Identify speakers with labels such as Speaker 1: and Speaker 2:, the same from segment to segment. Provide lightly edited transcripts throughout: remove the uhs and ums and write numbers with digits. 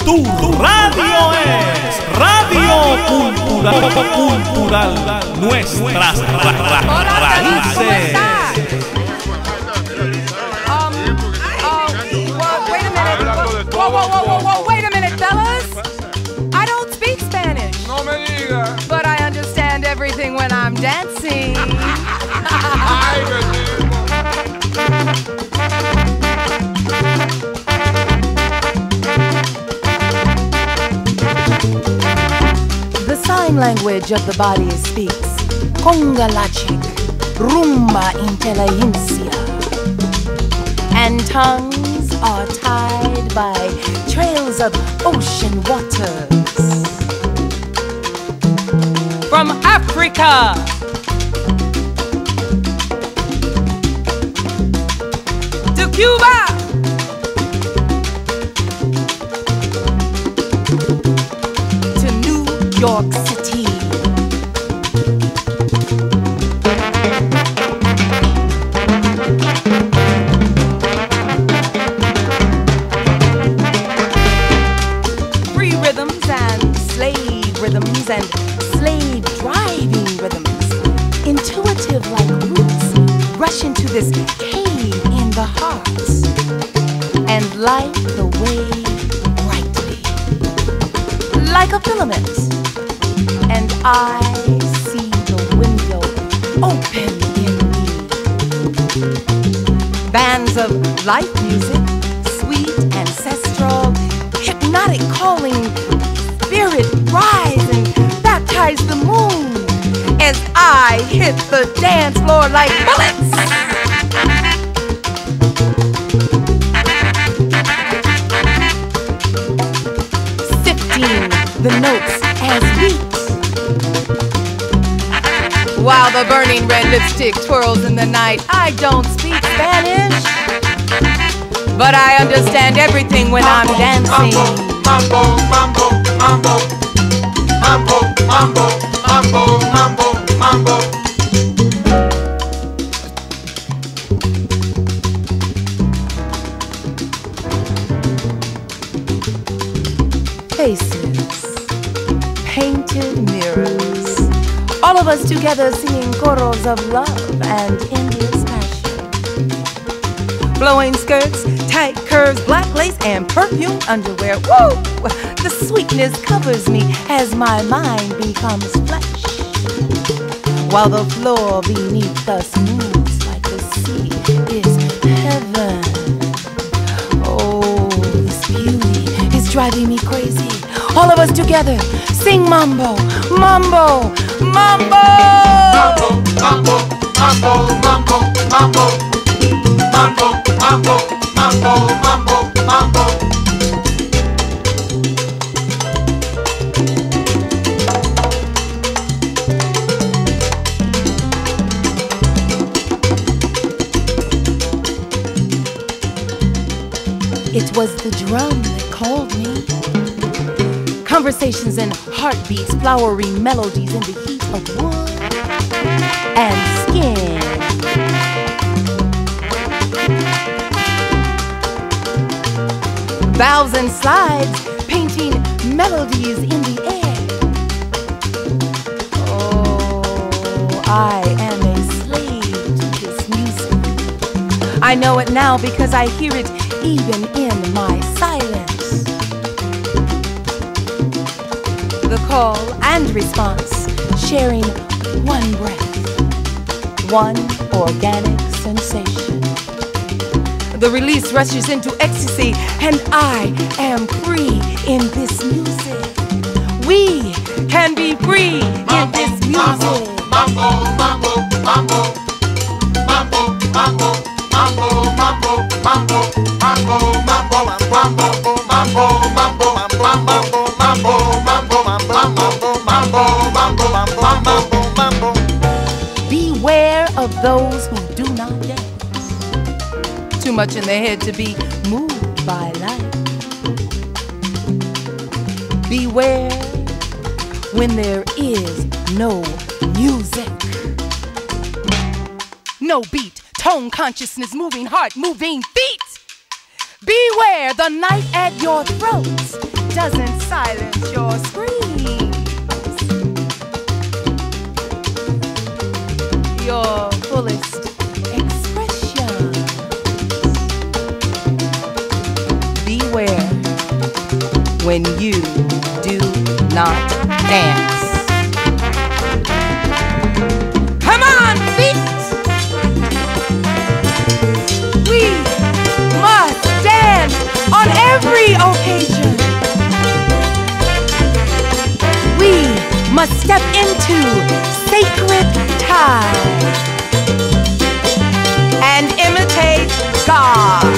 Speaker 1: Tu radio es Radio Cultural, nuestras raíces.
Speaker 2: Whoa, wait a minute, fellas. I don't speak Spanish.
Speaker 3: No me diga.
Speaker 2: But I understand everything when I'm dancing.
Speaker 3: Ay,
Speaker 2: The sign language of the body speaks conga logic, rumba inteligencia, and tongues are tied by trails of ocean waters. From Africa to Cuba, to New York City, free rhythms and slave rhythms and slave driving rhythms, intuitive like roots, rush into this cave in the heart and light the way brightly, like a filament. And I see the window open in me. Bands of light music, sweet, ancestral, hypnotic calling, spirit rise and baptize the moon as I hit the dance floor like bullets. Sifting the notes as wheat, while the burning red lipstick twirls in the night. I don't speak Spanish, but I understand everything when I'm dancing.
Speaker 3: Mambo, mambo, mambo, mambo, mambo, mambo, mambo, mambo.
Speaker 2: Faces, painted mirrors, all of us together singing choros of love and endless passion. Blowing skirts, tight curves, black lace, and perfumed underwear. Woo! The sweetness covers me as my mind becomes flesh, while the floor beneath us moves like the sea is heaven. Oh, this beauty is driving me crazy. All of us together, sing mambo, mambo, mambo.
Speaker 3: Mambo, mambo, mambo, mambo, mambo, mambo, mambo, mambo, mambo, mambo.
Speaker 2: It was the drum that called me. Conversations and heartbeats, flowery melodies in the heat of wood and skin. Bows and slides, painting melodies in the air. Oh, I am a slave to this music. I know it now because I hear it even in my silence. The call and response, sharing one breath, one organic sensation. The release rushes into ecstasy, and I am free in this music. We can be free in this music.
Speaker 3: Mambo, mambo, mambo, mambo, mambo, mambo, mambo, mambo, mambo, mambo, mambo, mambo, mambo, mambo.
Speaker 2: Beware of those who do not dance. Too much in their head to be moved by life. Beware when there is no music. No beat, tone consciousness, moving heart, moving feet. Beware the knife at your throat doesn't silence your screams. Your fullest expression. Beware when you do not dance. Come on, feet! We must dance on every occasion. We must step into sacred time and imitate God.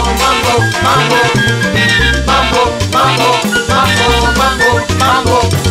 Speaker 3: Mambo, mambo, mambo, mambo, mambo, mambo, mambo.